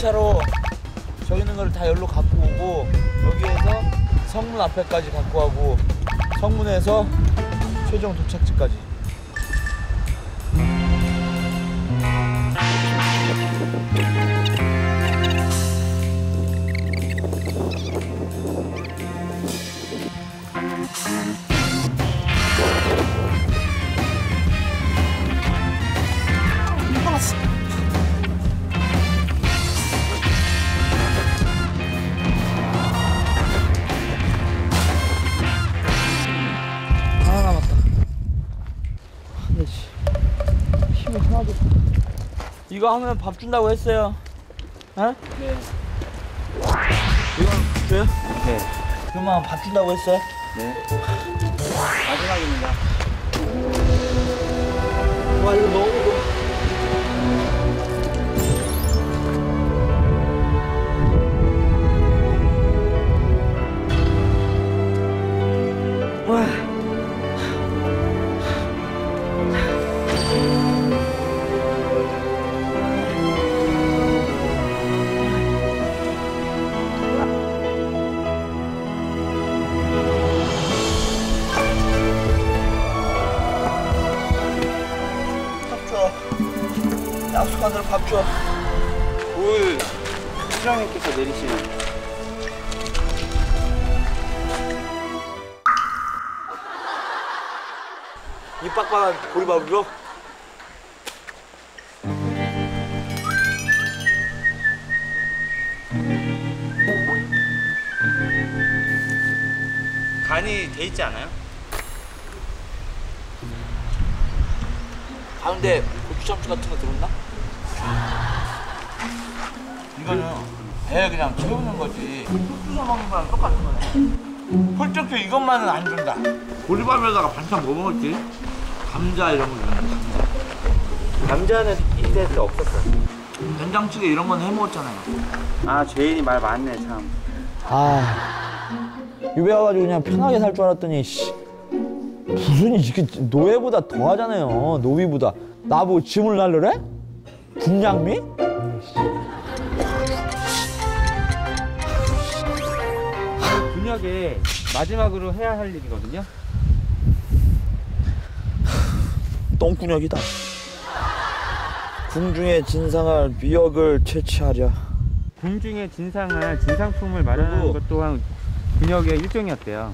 1차로 저기 있는 거를 다 여기로 갖고 오고 여기에서 성문 앞에까지 갖고 가고 성문에서 최종 도착지까지. 하나 남았다. 힘이 하나도. 이거 하면 밥 준다고 했어요. 어? 네. 이건 밥 줘요? 네. 그러면 밥 준다고 했어요? 네. 마지막입니다. 와 이거 너무 와. 밥 줘. 약속한 대로 밥 줘. 물 수령님께서 내리시는. 이 빡빡한 보리밥으로? 간이 돼 있지 않아요? 가운데 고추장추 같은 거 들었나? 이거는 배에 그냥 채우는 거지. 푹 주워 먹는 거랑 똑같은 거네. 펄쩍도 이것만은 안 준다. 보리밥에다가 반찬 뭐 먹었지? 감자 이런 거 주는데. 감자는 이때 없었어요. 된장찌개 이런 건 해 먹었잖아요. 아, 죄인이 말 많네, 참. 아, 유배 와가지고 그냥 편하게 살 줄 알았더니 씨. 무슨 이게 노예보다 더 하잖아요. 노비보다. 나보고 짐을 날려래? 군량미? 군역에 마지막으로 해야 할 일이거든요. 똥군역이다. 궁중에 진상할 미역을 채취하랴. 궁중에 진상할 진상품을 마련하는 것 또한 군역의 일종이었대요.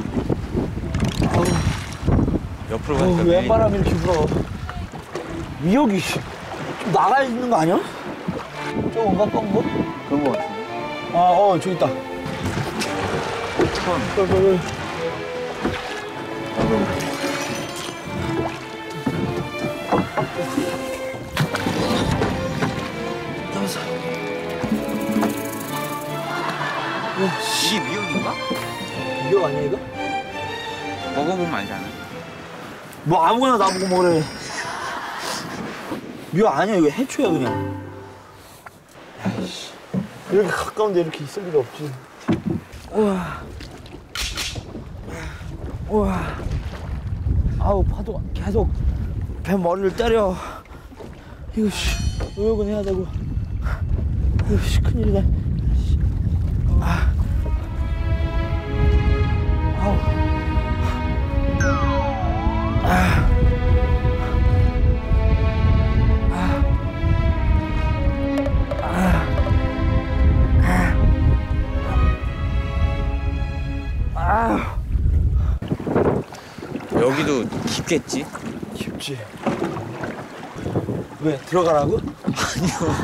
옆으로 가니까 웬 바람이 이렇게 불어. 미역이 좀 나가 있는 거 아니야? 저건가 건 거? 그런 거 같은데. 아, 저기 있다. 손. 잡았어. 이게 미역인가? 미역 아니야 이거? 먹어보면 알잖아. 뭐 아무거나 나보고 먹으래. 미역 아니야 이거 해초야 그냥. 아이씨, 이렇게 가까운데 이렇게 있을 리가 없지. 우와. 우와. 아우 파도가 계속 배 머리를 때려. 이거 씨 의욕은 해야 되고. 이거 씨 큰일이네. 아. 아우. 아. 여기도 깊겠지? 깊지. 왜 들어가라고? 아니요.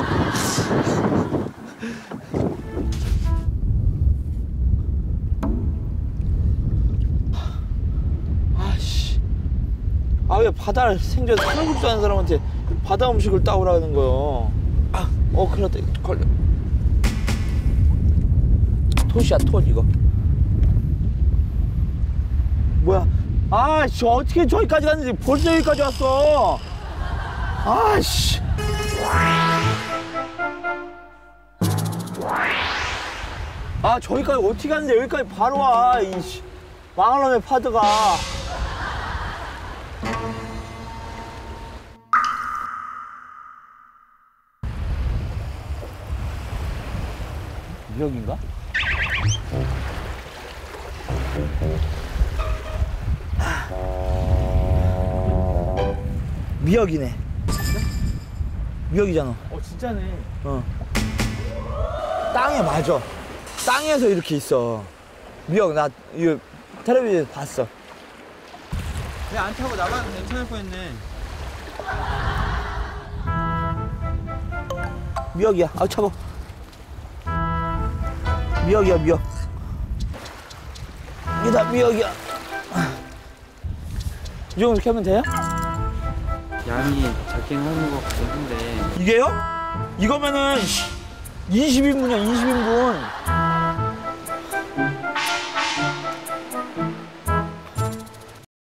아씨. 아 왜 바다를 생전 삼국수 하는 사람한테 바다 음식을 따오라는 거요. 아, 큰일 났다. 이거 걸려. 톳이야 톳 이거. 뭐야? 아씨 어떻게 저기까지 갔는지 벌써 여기까지 왔어. 아씨. 아 저기까지 어떻게 갔는데 여기까지 바로 와. 이씨 망할 놈의 파드가. 미역인가? 미역이네. 미역이잖아. 진짜네. 어. 땅에 맞아. 땅에서 이렇게 있어. 미역 나 이거 텔레비전에서 봤어. 내 안 타고 나가도 괜찮을 뻔했네. 미역이야. 아 차고. 미역이야 미역. 이게 다 미역이야. 이 정도 이렇게 하면 돼요? 양이 작긴 하는 것 같긴 한데. 이게요? 이거면은 20인분이야 20인분.